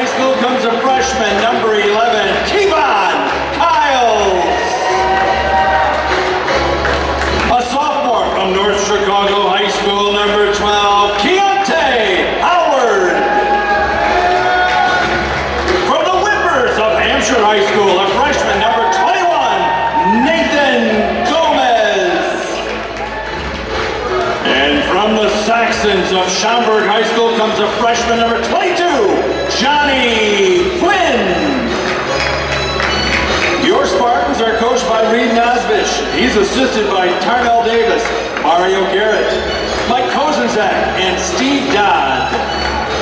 High School comes a freshman, number 11, Kevon Kyles. A sophomore from North Chicago High School, number 12, Keontae Howard. From the Whippers of Hampshire High School, a freshman, number 21, Nathan Gomez. And from the Saxons of Schaumburg High School comes a freshman, number 22, Johnny Flynn. Your Spartans are coached by Reed Nosbich. He's assisted by Tarnell Davis, Mario Garrett, Mike Kozenzak, and Steve Dodd.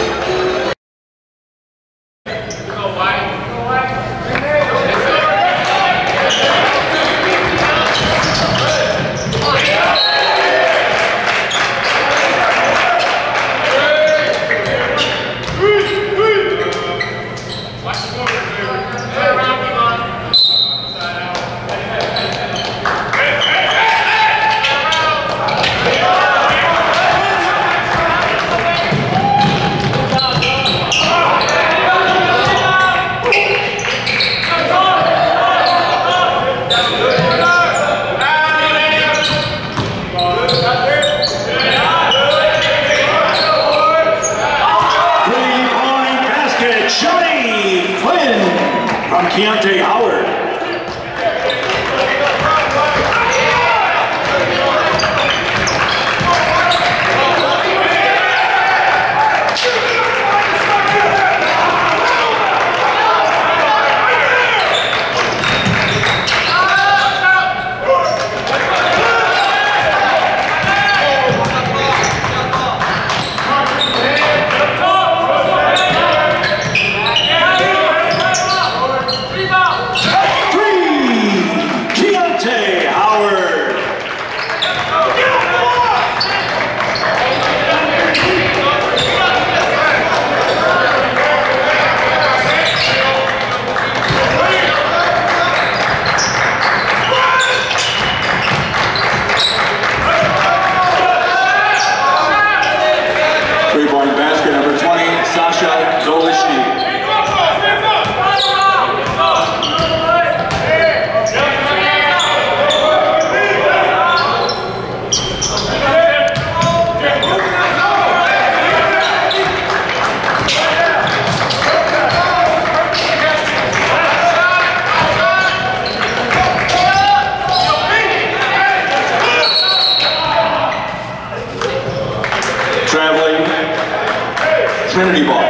Keontae Howard. Trinity ball.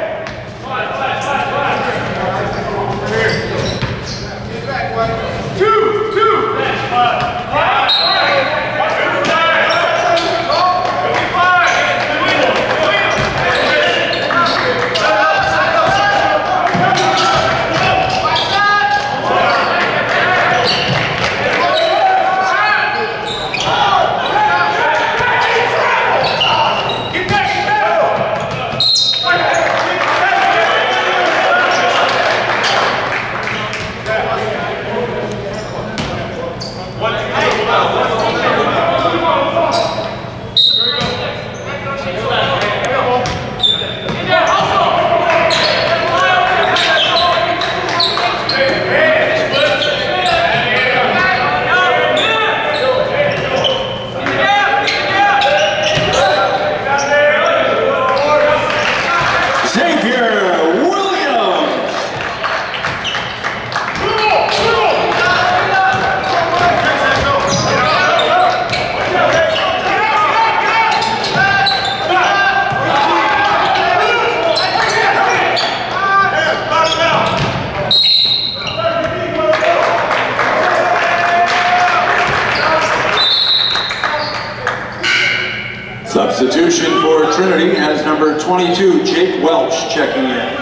Substitution for Trinity has number 22, Jake Welch, checking in.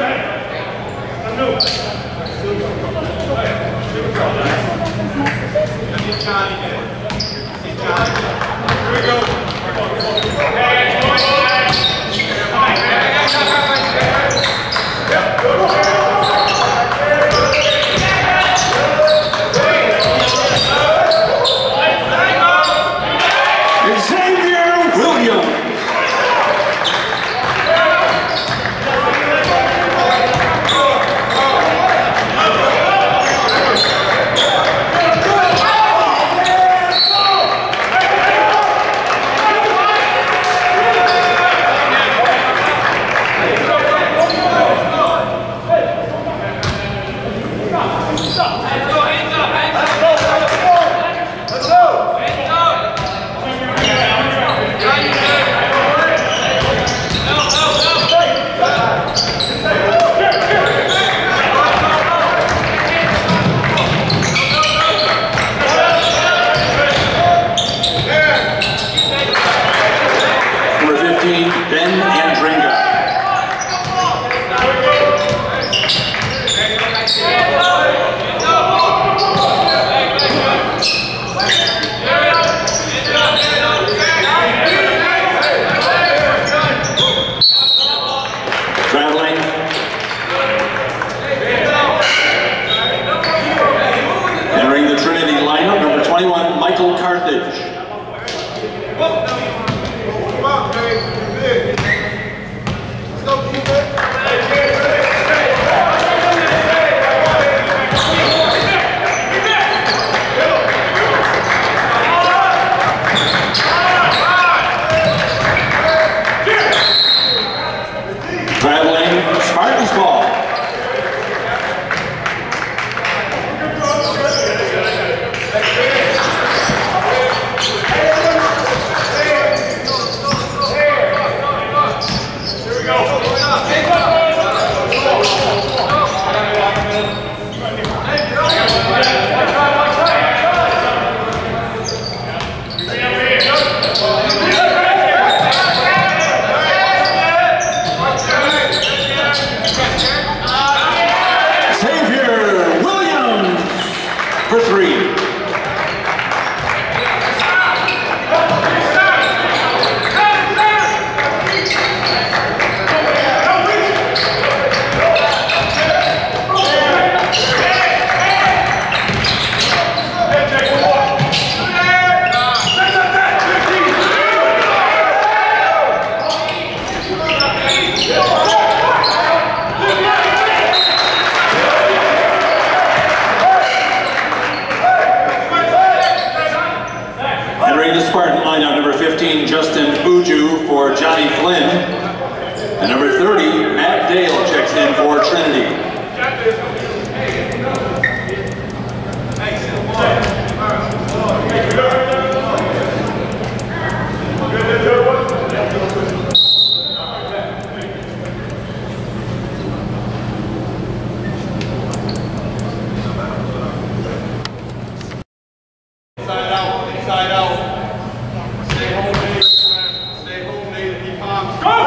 Here we go. Williams. playing Spartans ball. For three. Entering the Spartan lineup, number 15, Justin Buju for Johnny Flynn. And number 30, Matt Dale checks in for Trinity. Inside out. Stay home, Nate. Stay home, Nate. Keep palms. Go!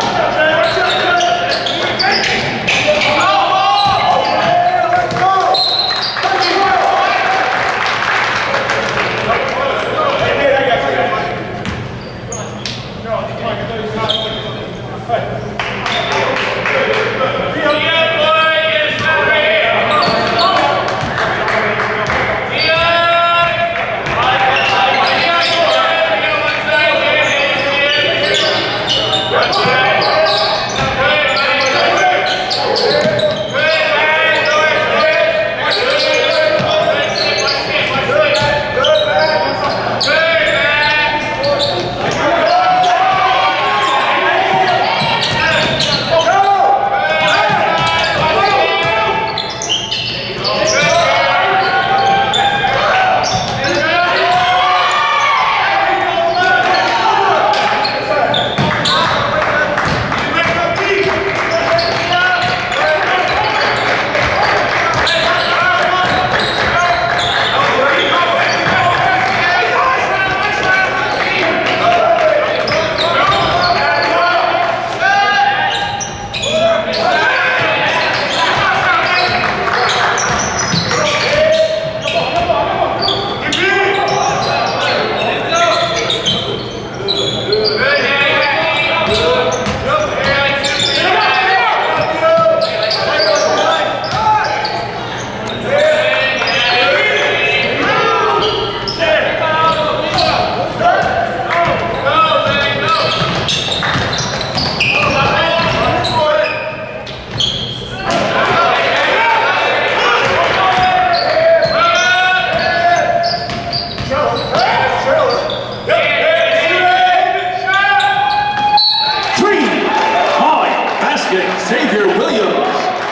Xavier Williams.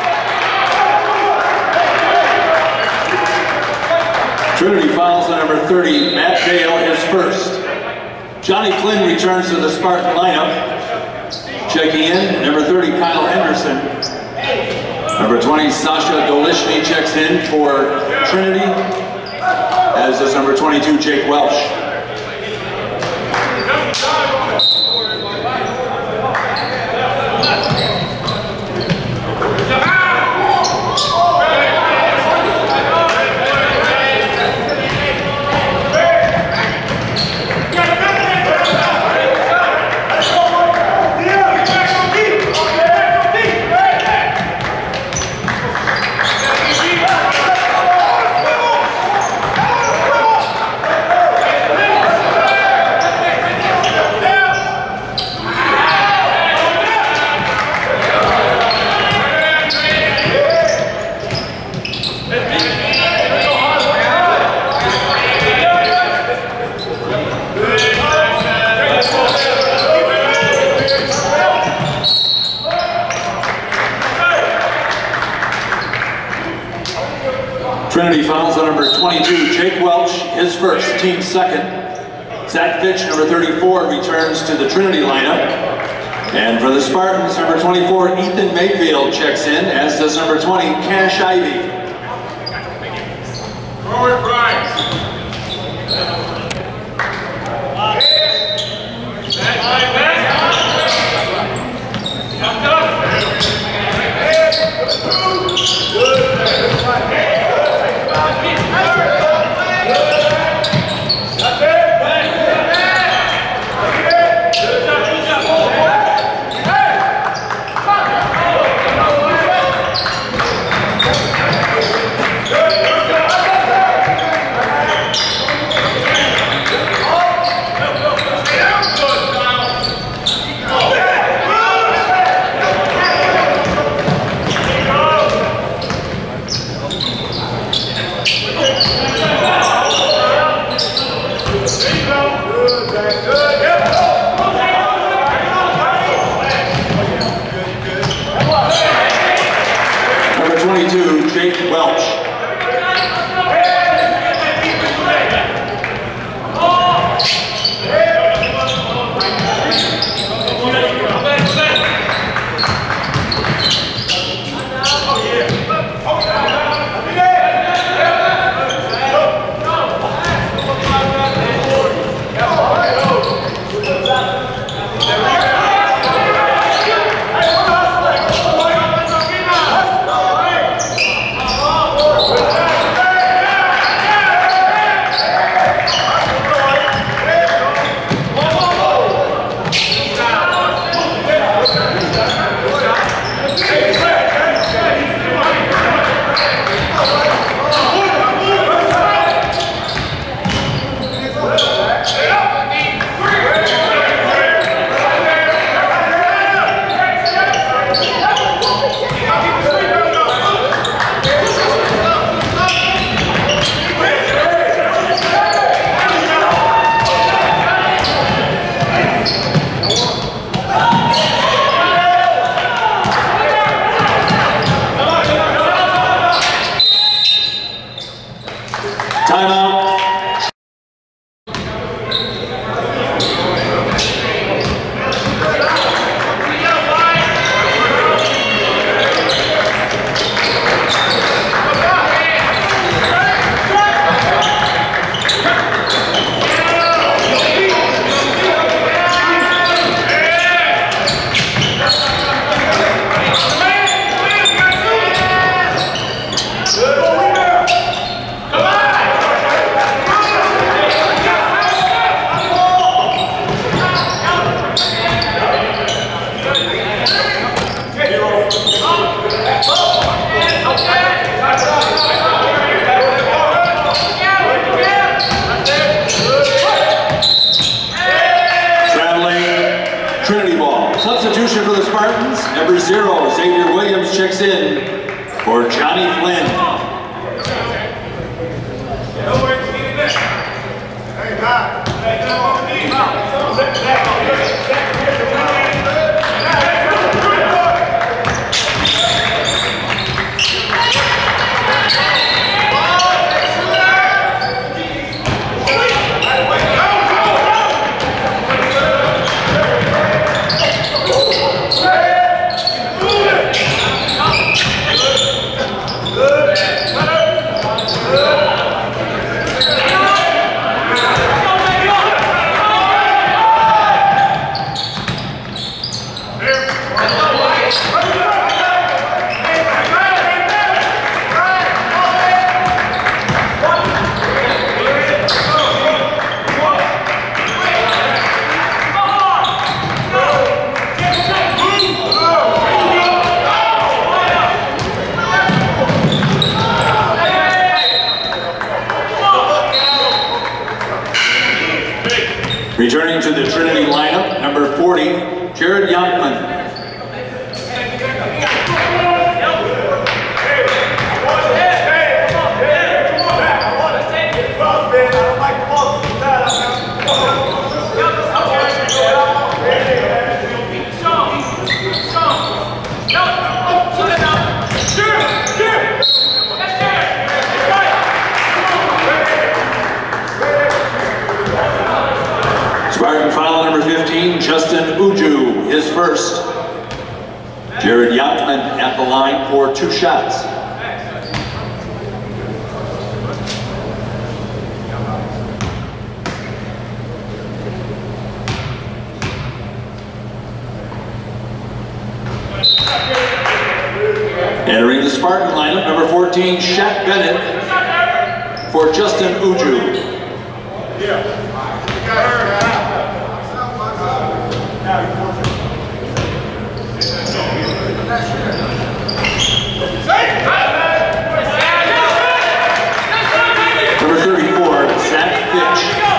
Trinity fouls on number 30, Matt Dale, his first. Johnny Flynn returns to the Spartan lineup. Checking in, number 30, Kyle Henderson. Number 20, Sasha Dolishny checks in for Trinity, as does number 22, Jake Welsh. Trinity fouls on number 22, Jake Welch, his first, team second. Zach Fitch, number 34, returns to the Trinity lineup. And for the Spartans, number 24, Ethan Mayfield checks in, as does number 20, Cash Ivy. Forward, Brian. Number 22, Jake Welch. Trinity ball. Substitution for the Spartans. Number 0, Xavier Williams checks in for Johnny Flynn. Returning to the Trinity lineup, number 40, Jared Youngman. his first. Jared Yachtman at the line for 2 shots. Entering the Spartan lineup, number 14, Shaq Bennett for Justin Uju. Number 34, Zach Fitch.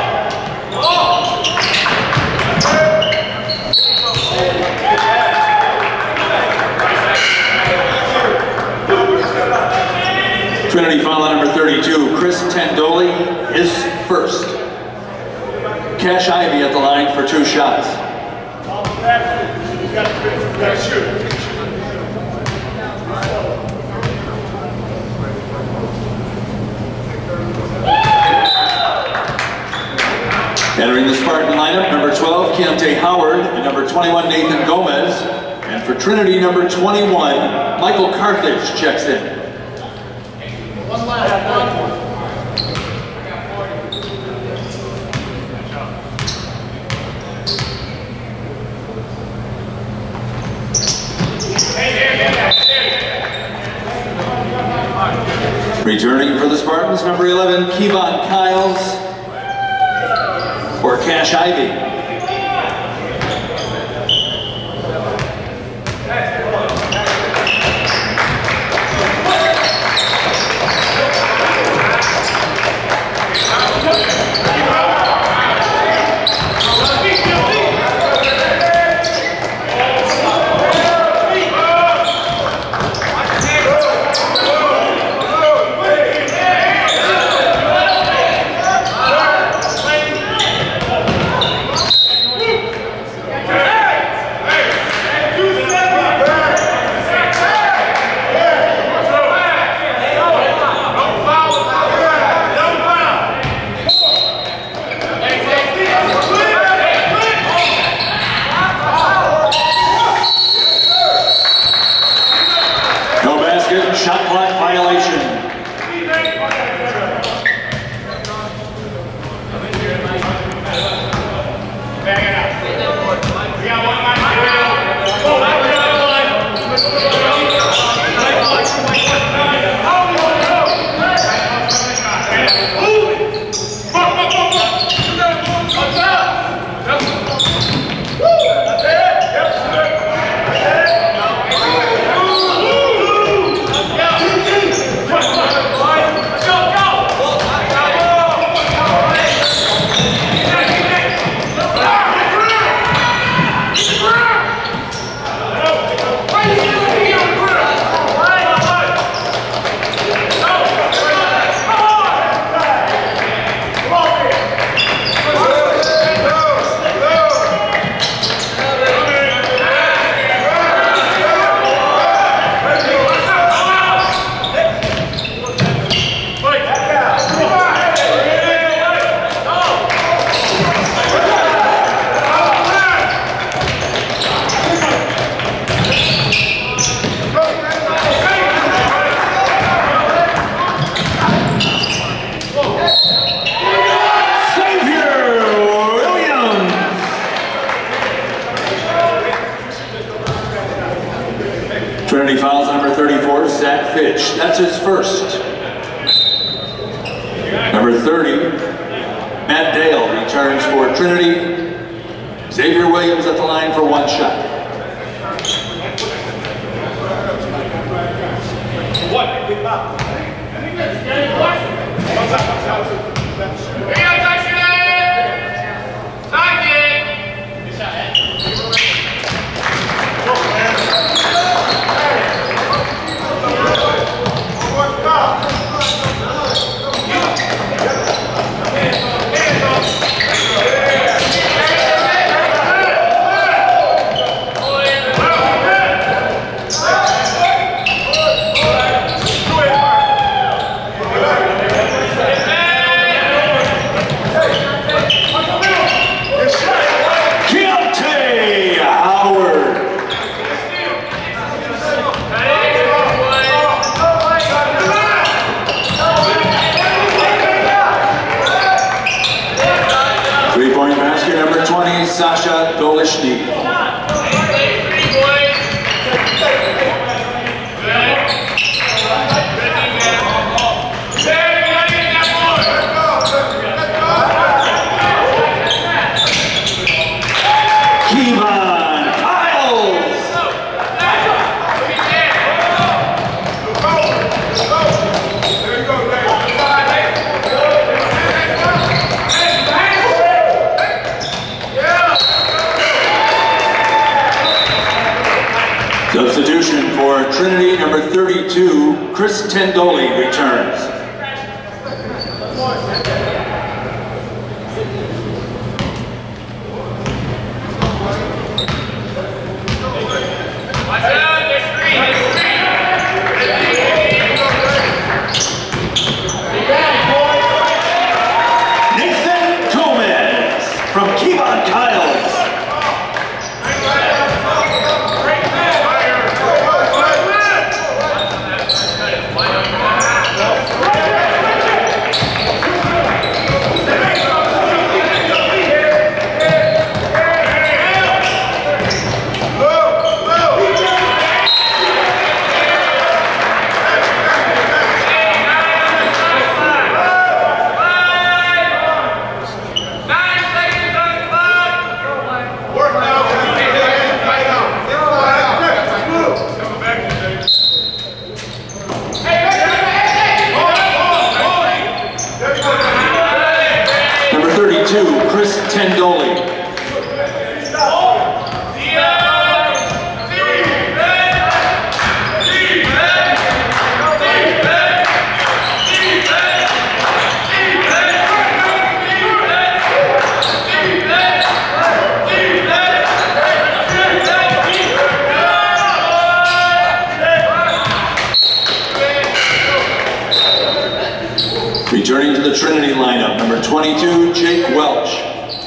Trinity foul on number 32, Chris Tendoli, his first. Cash Ivy at the line for 2 shots. Entering the Spartan lineup, number 12, Keontae Howard, and number 21, Nathan Gomez. And for Trinity, number 21, Michael Carthage checks in. Returning for the Spartans, number 11, Kevon Kyles for Cash Ivy. Shot clock violation. Trinity fouls number 34, Zach Fitch. That's his first. Number 30, Matt Dale returns for Trinity. Xavier Williams at the line for 1 shot. Trinity, number 32, Chris Tendoli returns. From Kevon Kyles. Chris Tendoli. Returning to the Trinity lineup, number 22, Jake Welch.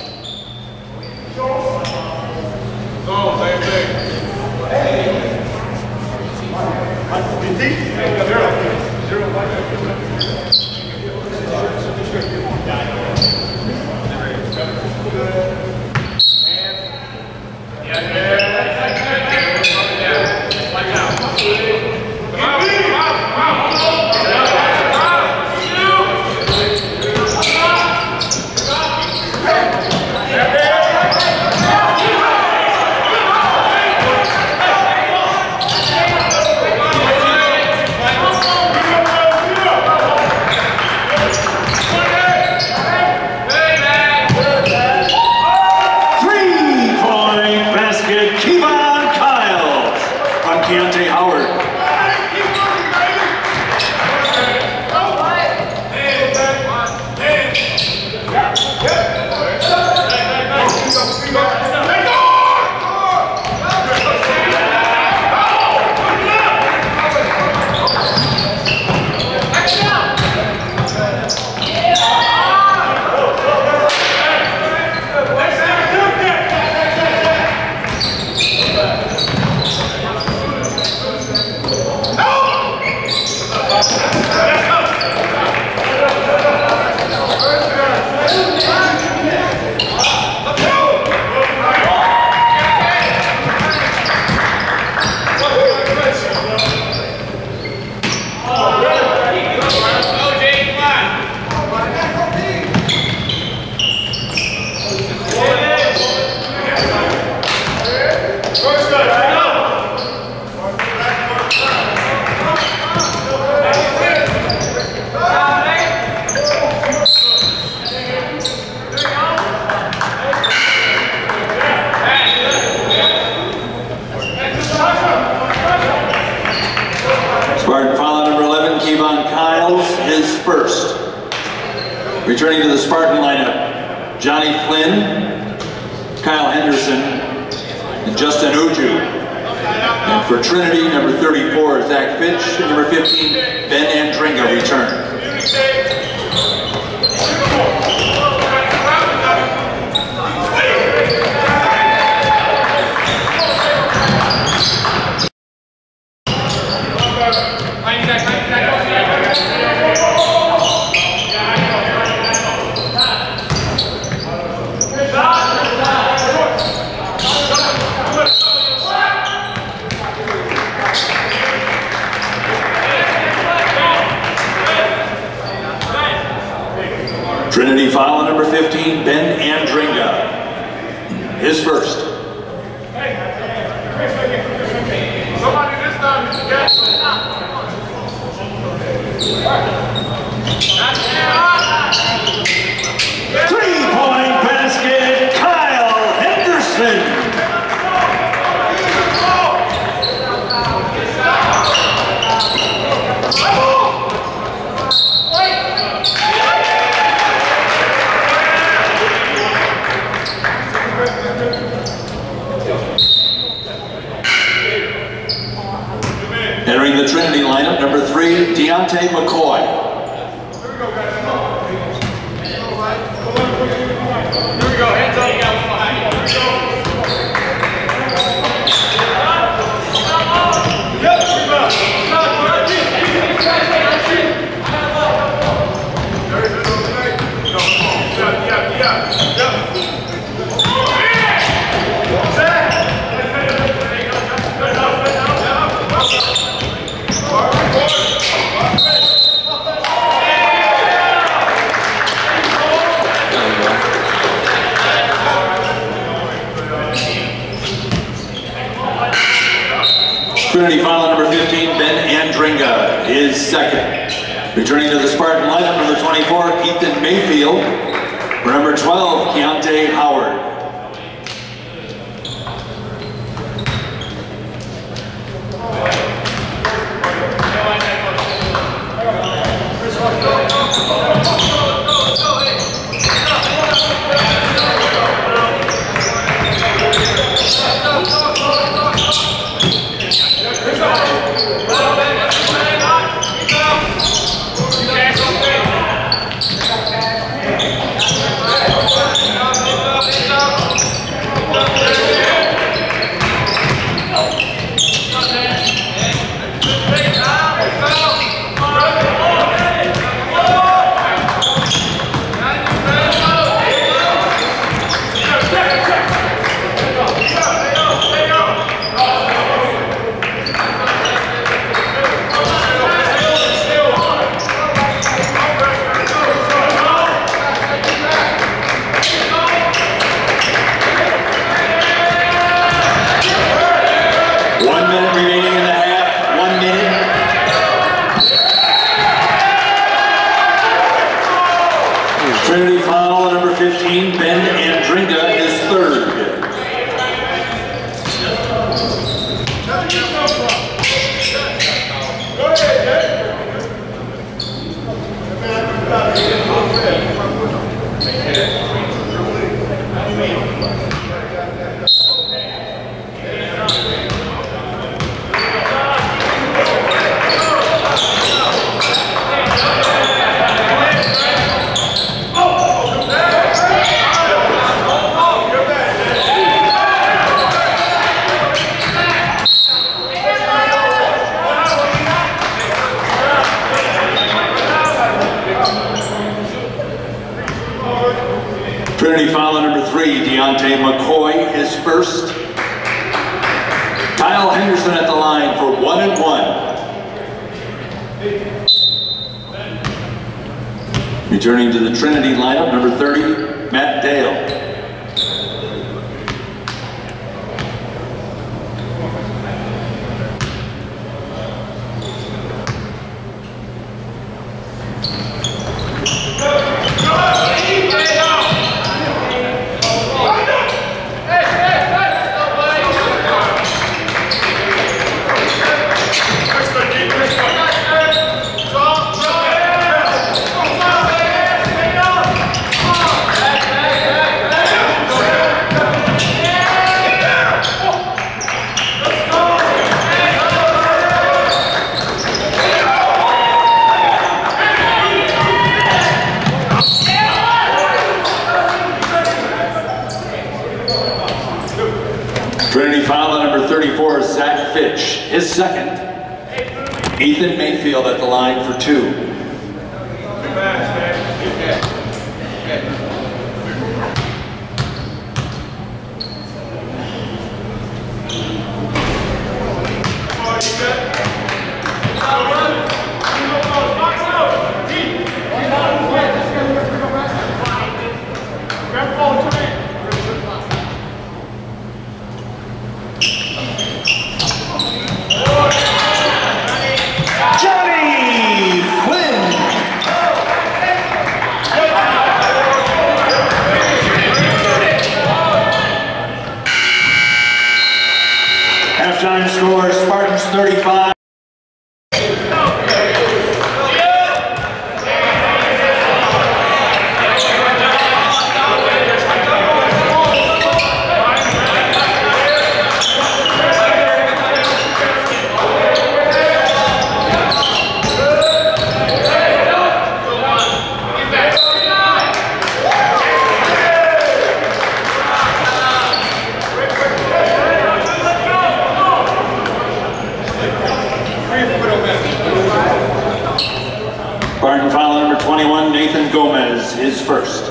His first. Returning to the Spartan lineup, Johnny Flynn, Kyle Henderson, and Justin Uju. And for Trinity, number 34, Zach Fitch, and number 15, Ben Andringa return. Trinity foul number 15, Ben Andringa. His first. Somebody this time, Three-point basket, Kyle Henderson. Trinity lineup, number 3, Deontay McCoy. Here we go, guys. Here we go, hands up. Here we go. Yep, here we go. Trinity final number 15, Ben Andringa is second. Returning to the Spartan lineup, number 24, Ethan Mayfield. For number 12, Keontae Howard. Trinity final number 15, Ben Andringa is third. Trinity final number 3, Deontay McCoy is first. Kyle Henderson at the line for 1-1. Returning to the Trinity lineup, number 30, Matt Dale. Trinity final number 34 is Zach Fitch, his second. Ethan Mayfield at the line for 2. Halftime score, Spartans 35. Spartan fouler number 21, Nathan Gomez, is first.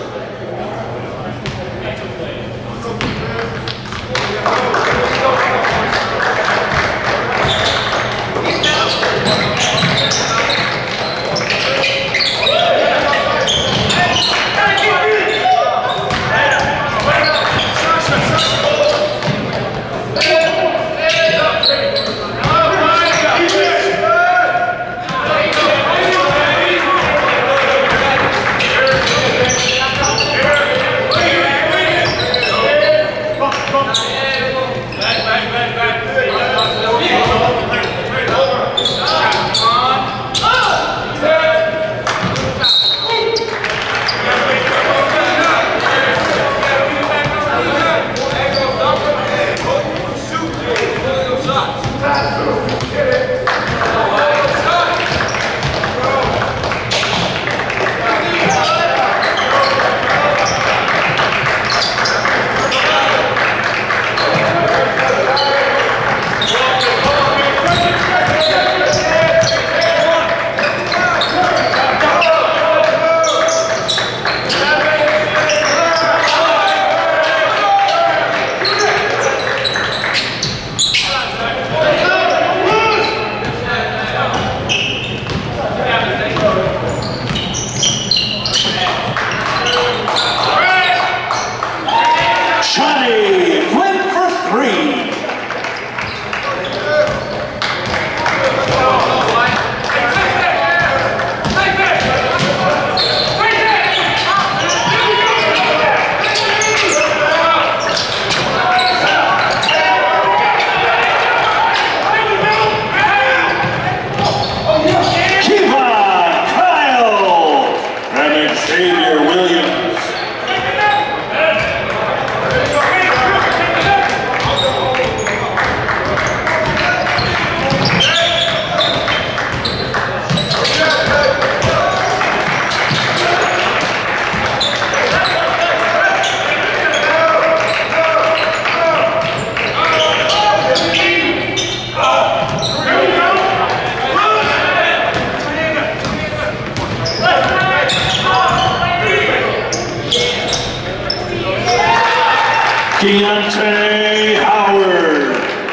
Deontay Howard.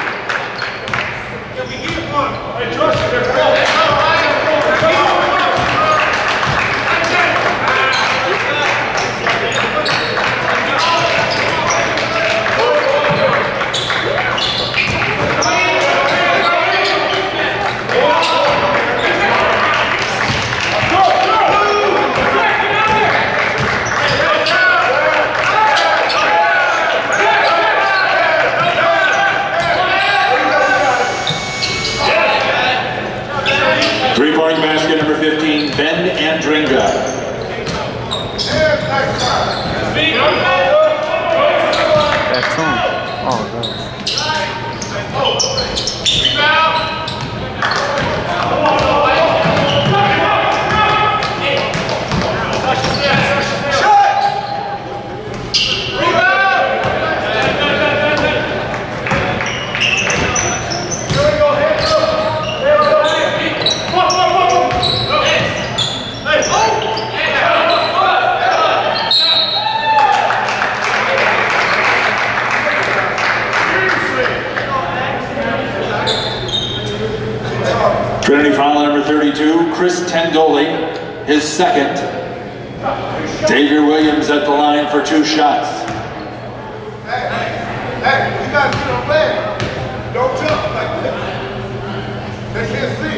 Can we get one? Hey, Justin, Three-point basket number 15, Ben Andringa. That's on. Oh, God. Trinity fouler number 32, Chris Tendoli, his second. Xavier Williams at the line for 2 shots. Hey, you gotta get on leg. Don't jump like that. They can't see.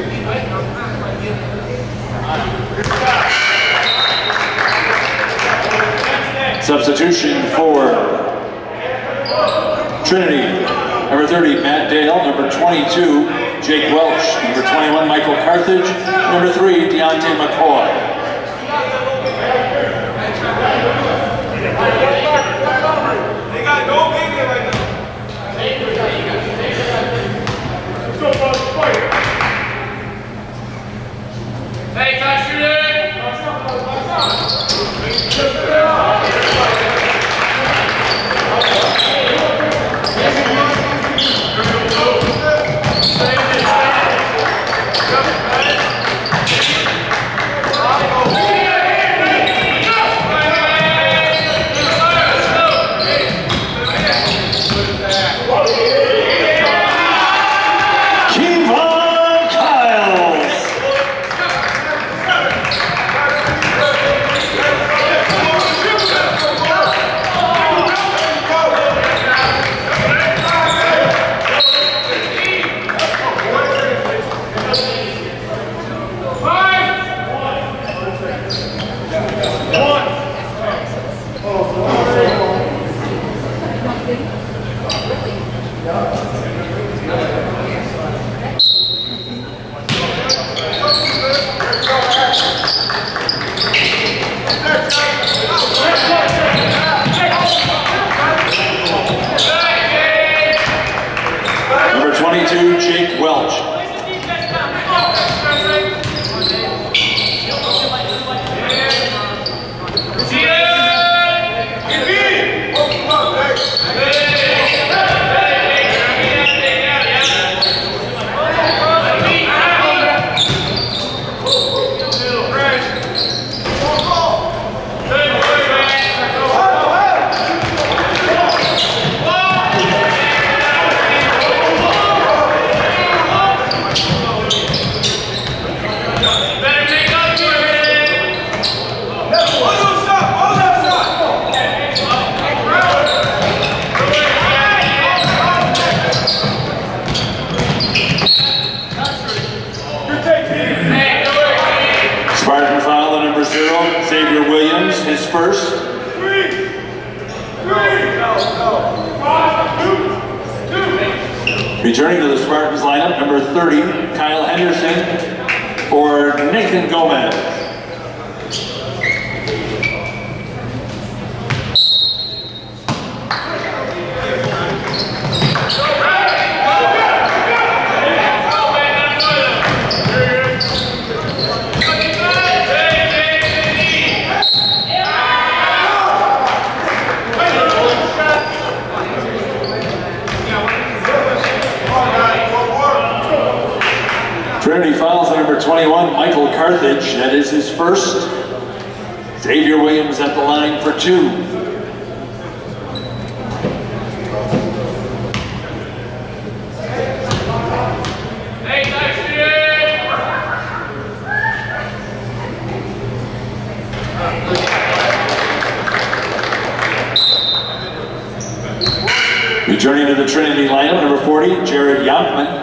Substitution for Trinity, number 30, Matt Dale, number 22, Jake Welch, number 21, Michael Carthage, number 3, Deontay McCoy. They got no big in right now. Let's go, boys. Fight. Hey, fast shooting. Spartan file the number 0, Xavier Williams, his first. Returning to the Spartans lineup, number 30, Kyle Henderson for Nathan Gomez. Trinity fouls the number 21, Michael Carthage. That is his first. Xavier Williams at the line for 2. Returning to the Trinity lineup, number 40, Jared Yonkman.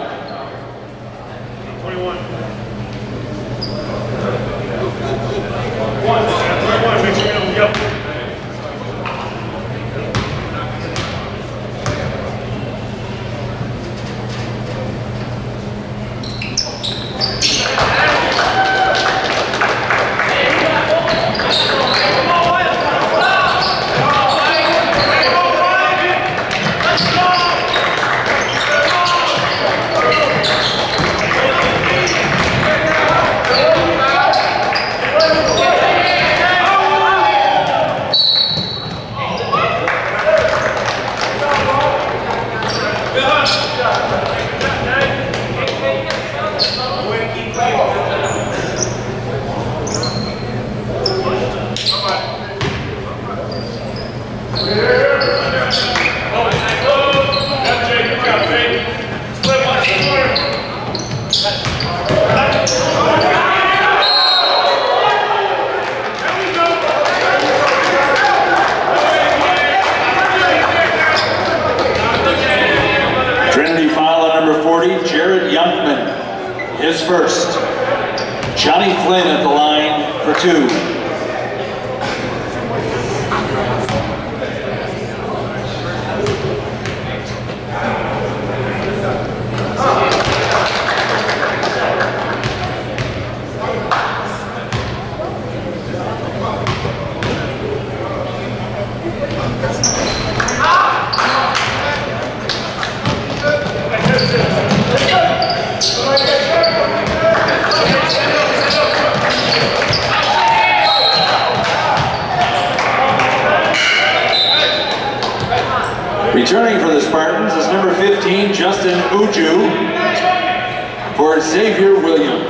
Jared Yonkman, his first. Johnny Flynn at the line for 2. Returning for the Spartans is number 15, Justin Uju, for Xavier Williams.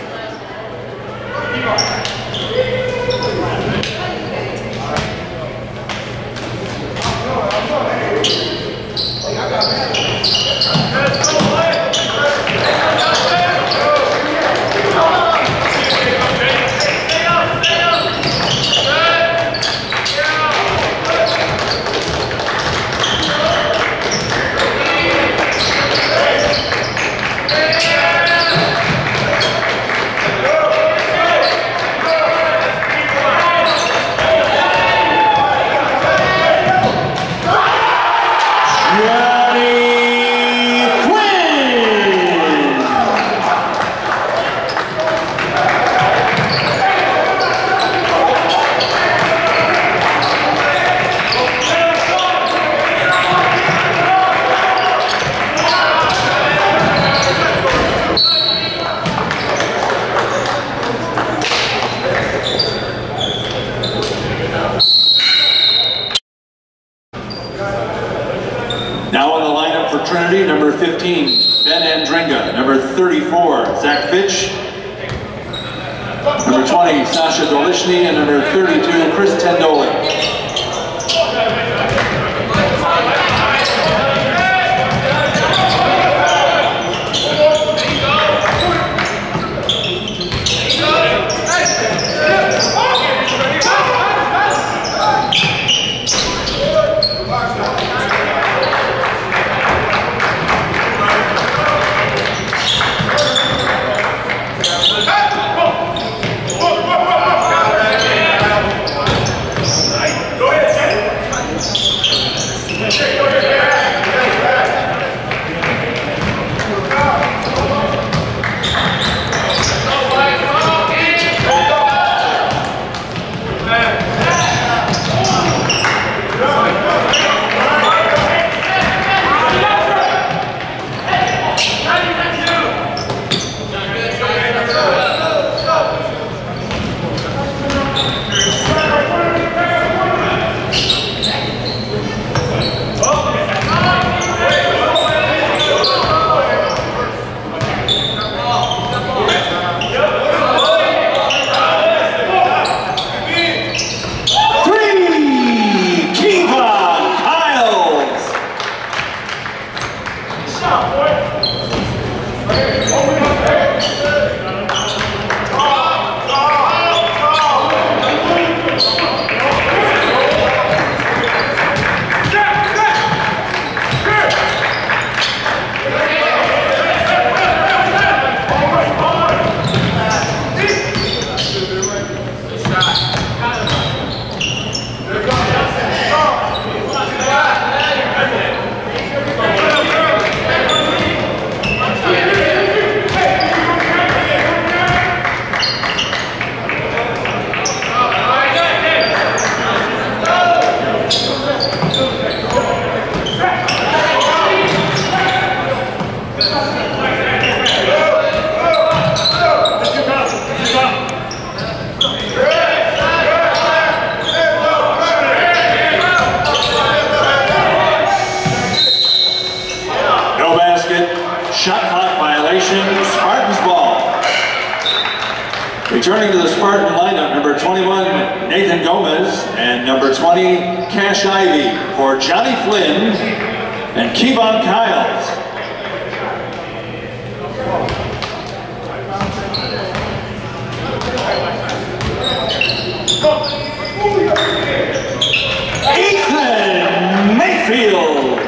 Now on the lineup for Trinity, number 15, Ben Andringa. Number 34, Zach Fitch. Number 20, Sasha Dolishny. And number 32, Chris Tendoli. Go! Returning to the Spartan lineup, number 21, Nathan Gomez, and number 20, Cash Ivy for Johnny Flynn and Kevon Kyles. Ethan Mayfield.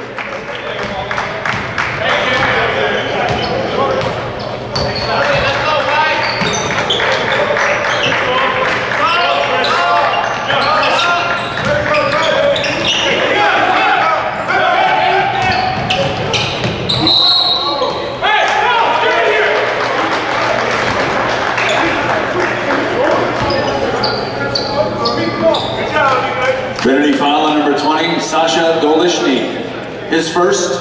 Trinity foul on number 20, Sasha Dolishny. His first.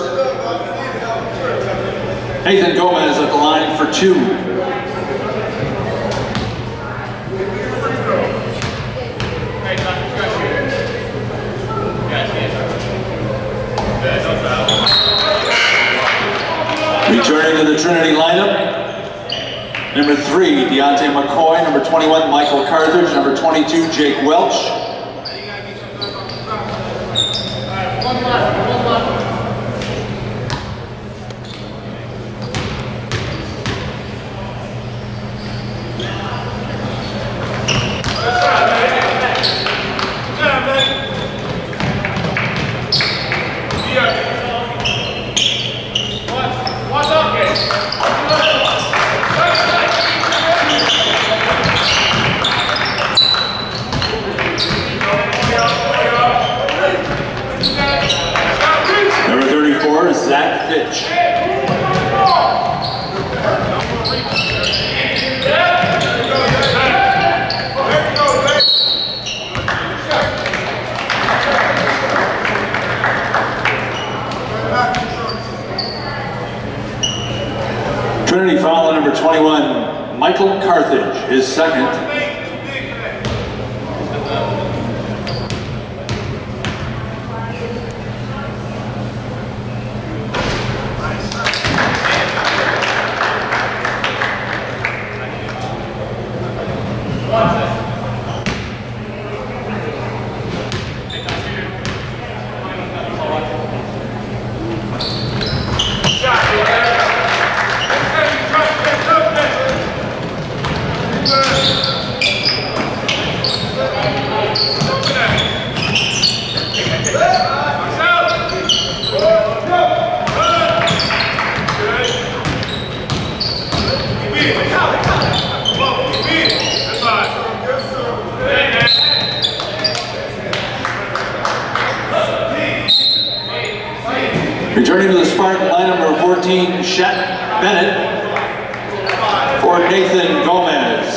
Nathan Gomez at the line for 2. Returning to the Trinity lineup, number 3, Deontay McCoy, number 21, Michael Carthage, number 22, Jake Welch. Number 34, Zach Fitch. Trinity foul on number 21, Michael Carthage, his second. Returning to the Spartan lineup, number 14, Shat Bennett for Nathan Gomez.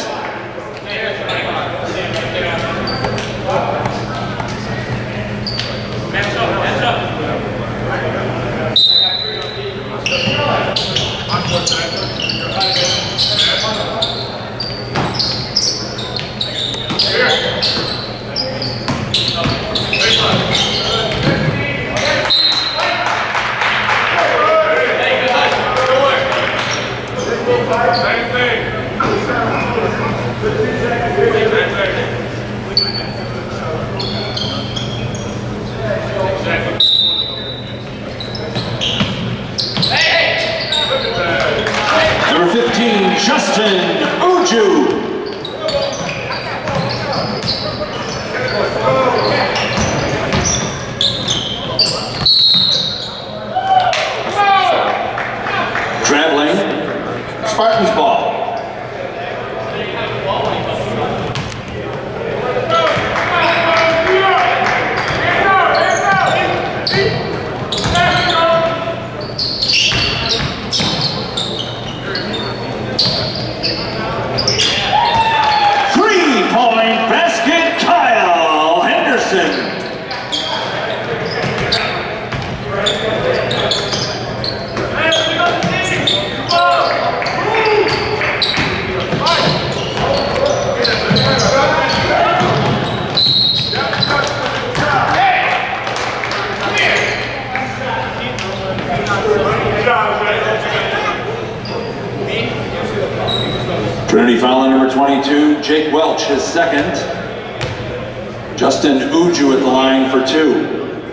Number 15, Justin Uju. Traveling, Spartans ball. Trinity foul on number 22, Jake Welch, his second. Justin Uju at the line for 2.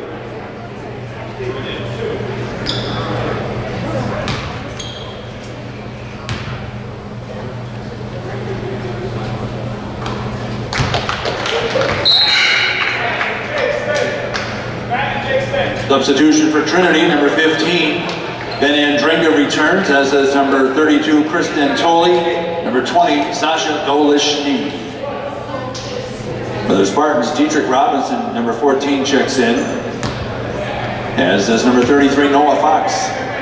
Substitution for Trinity, number 15, Ben Andringa returns, as is number 32, Kristen Tolley, number 20, Sasha Golishny. For the Spartans, Dietrich Robinson, number 14, checks in, as does number 33, Noah Fox.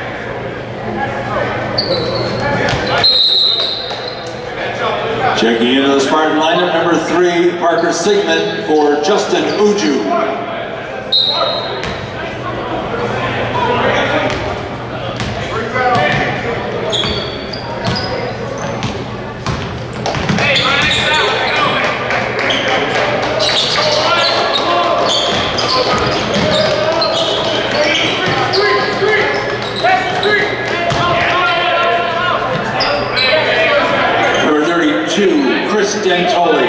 Checking into the Spartan lineup, number 3, Parker Sigmund for Justin Uju. Number 32, Kristen Tolley.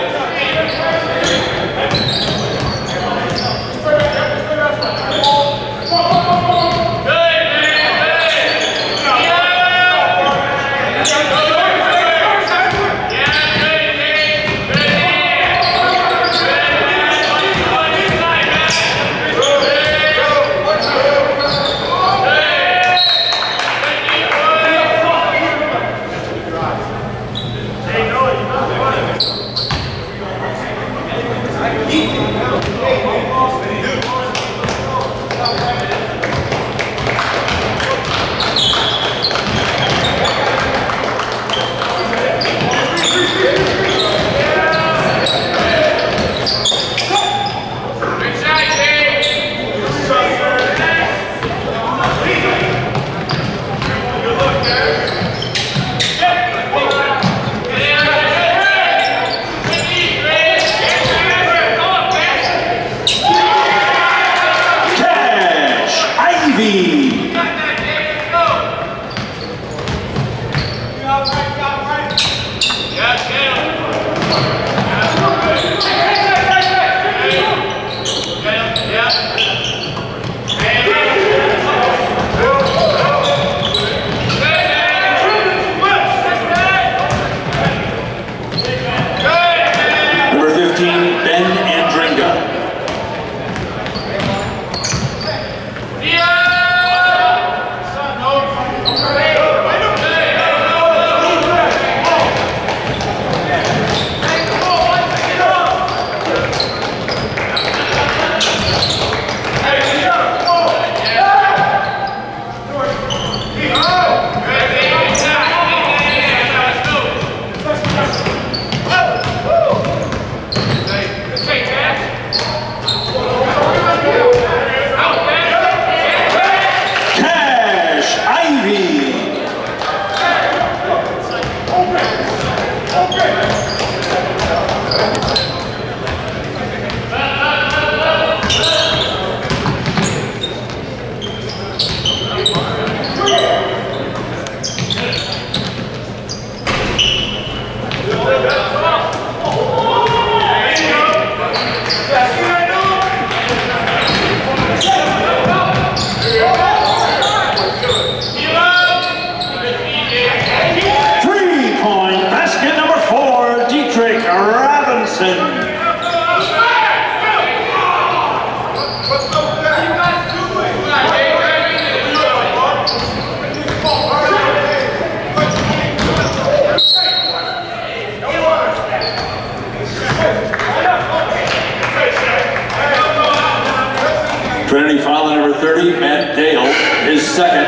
Trinity foul on number 30, Matt Dale, his second.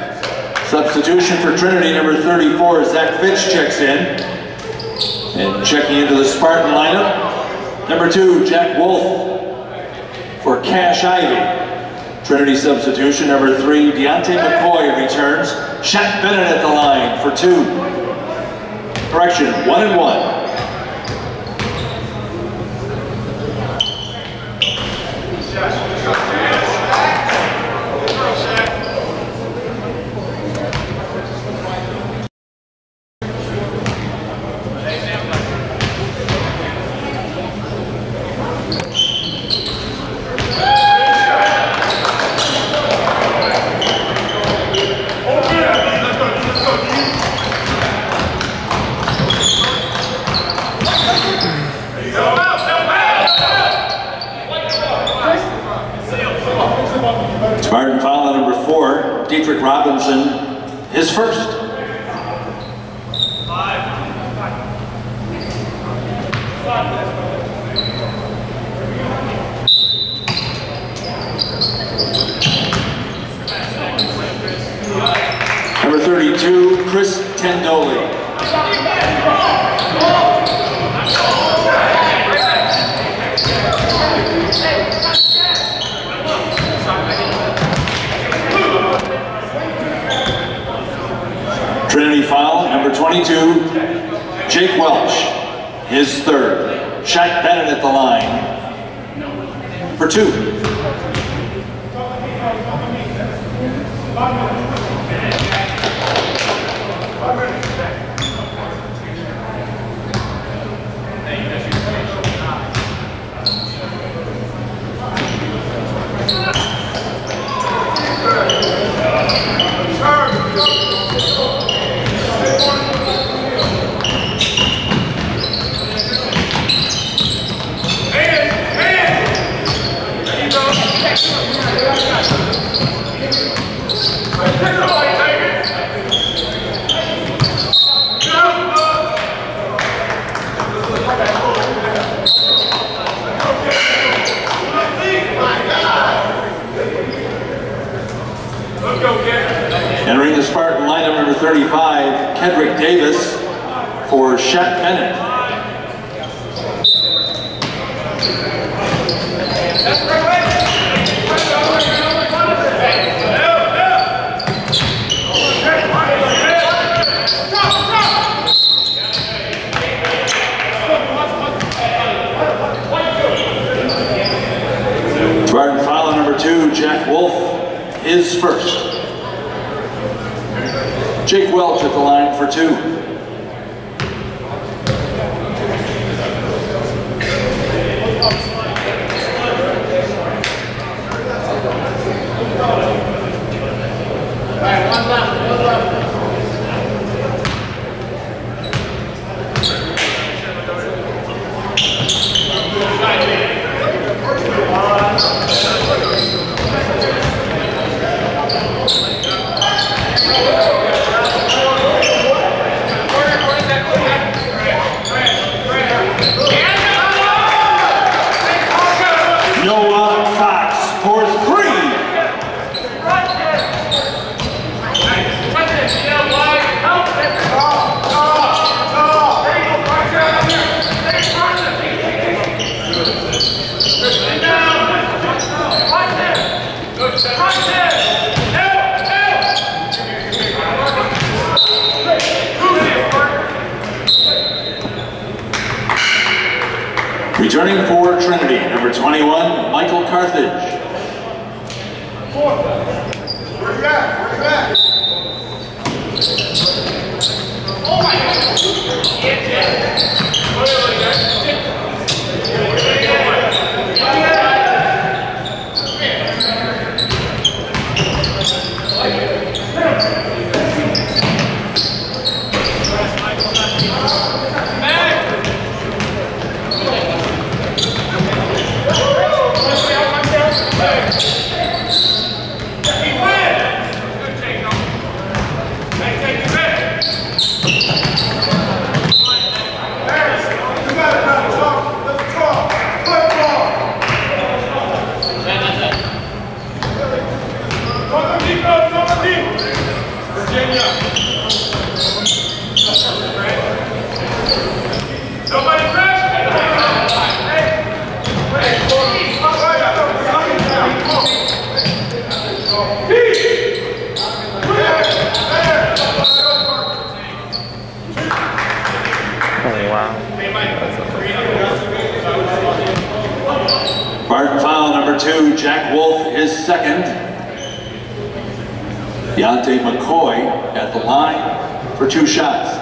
Substitution for Trinity, number 34, Zach Fitch checks in. And checking into the Spartan lineup, number 2, Jack Wolf for Cash Ivy. Trinity substitution, number 3, Deontay McCoy returns. Shaq Bennett at the line for 2. Correction, 1-1. Dietrich Robinson, his first. Number 32, Chris Tendoli. Trinity foul, number 22, Jake Welch, his third. Shaq Bennett at the line for 2. Entering the Spartan lineup, number 35, Kedrick Davis for Shaq Bennett. Spartan foul number 2, Jack Wolf, his first. Jake Welch at the line for 2. Returning for Trinity, number 21, Michael Carthage. Where you at? Where you at? Oh my Spartan foul number 2, Jack Wolf is second. Deontay McCoy at the line for 2 shots.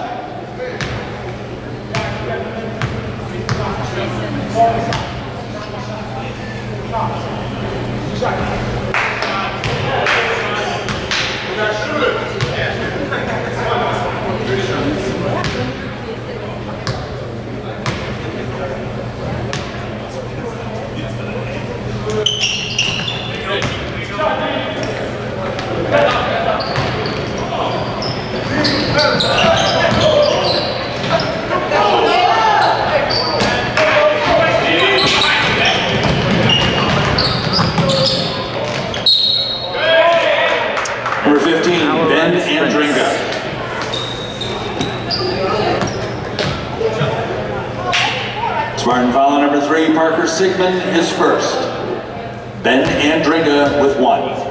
Spartan foul number 3, Parker Sigmund, his first. Ben Andringa with 1.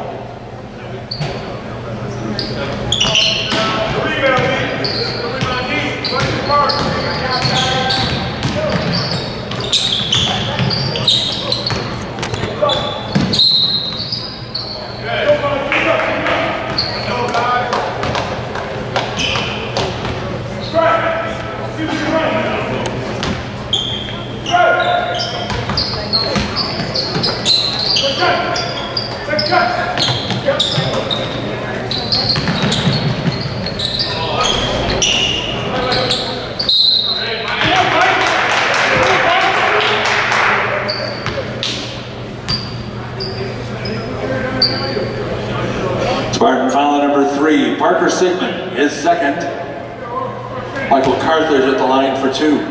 Spartan foul number 3, Parker Sigmund, his second. Michael Carthage at the line for 2.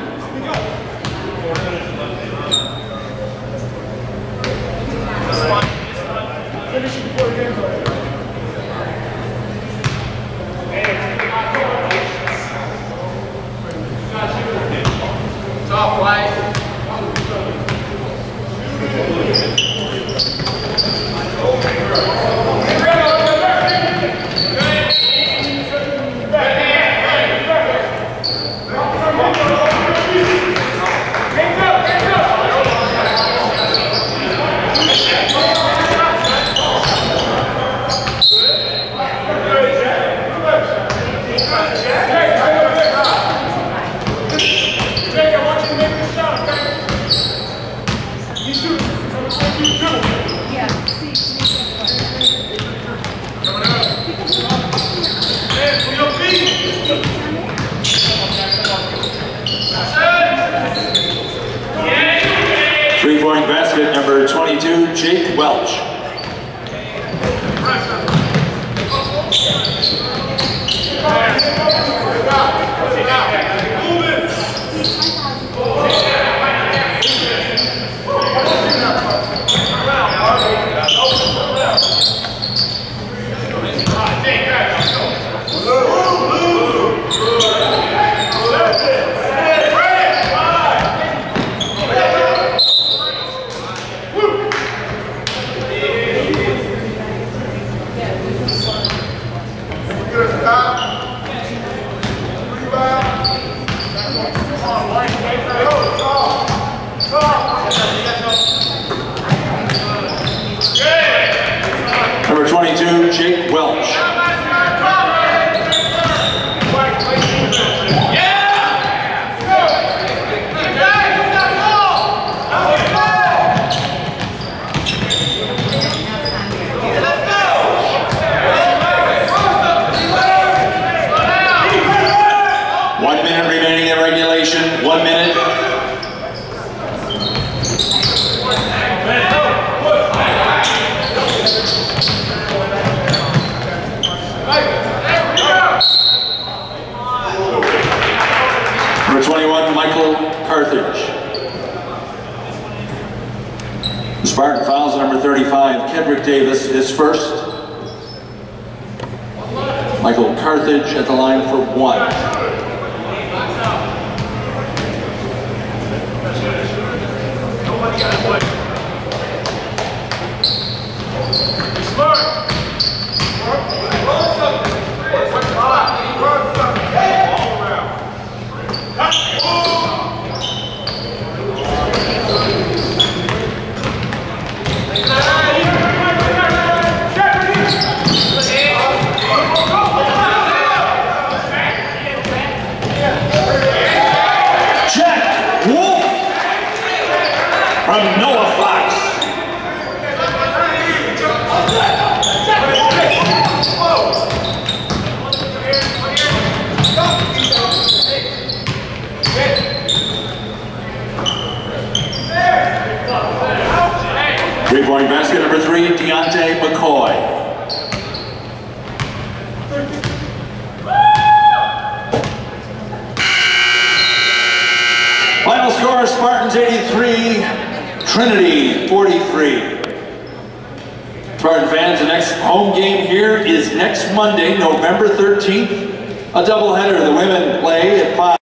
Top right. Three-point basket number 22, Jake Welch. Number 22, Jake Welch. Regulation, 1 minute. Number 21, Michael Carthage. The Spartan fouls number 35, Kedrick Davis, his first. Michael Carthage at the line for 1. From Noah Fox. Three-point basket number 3, Deontay McCoy. Final score, Spartans 83, Trinity 43. Spartan fans, the next home game here is next Monday, November 13th. A doubleheader. The women play at 5.